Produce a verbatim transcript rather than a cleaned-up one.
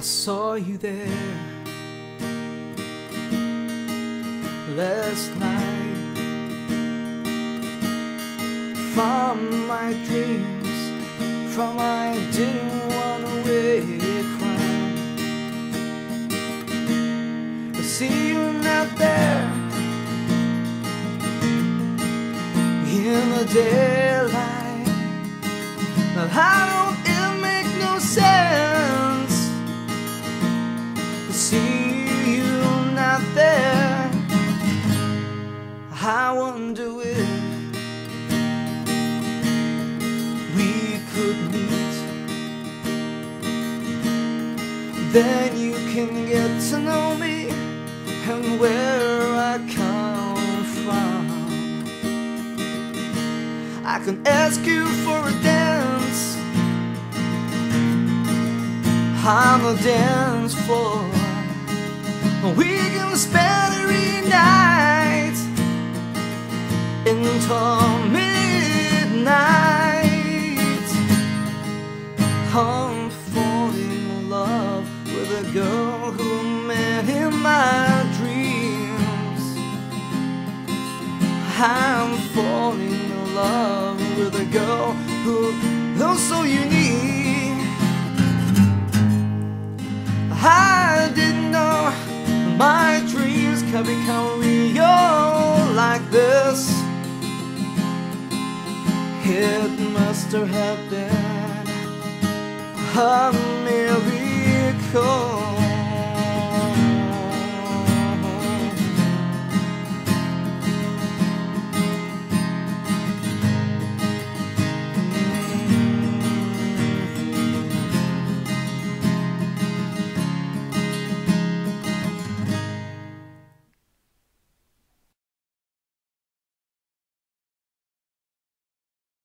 saw you there last night. From my dreams, from my didn't want to wake crime. I see you out there in the daylight. Now how don't it make no sense to see you not there? I wonder if we could meet, then you can get to know me and where I come from. I can ask you for a dance on the dance floor. We can spend every night until midnight. I'm falling in love with a girl who met in my dreams. I'm falling in love with a girl who looks so unique. I didn't know my dreams could become real like this. It must have been a miracle.